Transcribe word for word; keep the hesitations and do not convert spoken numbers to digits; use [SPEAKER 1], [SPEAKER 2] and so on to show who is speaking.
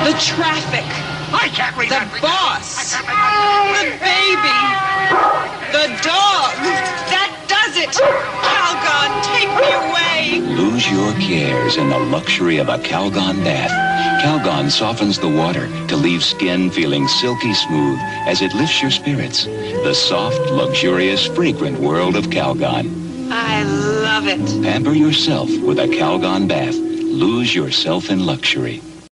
[SPEAKER 1] The traffic.
[SPEAKER 2] I can't read
[SPEAKER 1] The
[SPEAKER 2] that.
[SPEAKER 1] boss.
[SPEAKER 2] I can't read
[SPEAKER 1] The baby. The dog. That does it. Calgon, take me away.
[SPEAKER 3] Lose your cares in the luxury of a Calgon bath. Calgon softens the water to leave skin feeling silky smooth as it lifts your spirits. The soft, luxurious, fragrant world of Calgon.
[SPEAKER 1] I love it.
[SPEAKER 3] Pamper yourself with a Calgon bath. Lose yourself in luxury.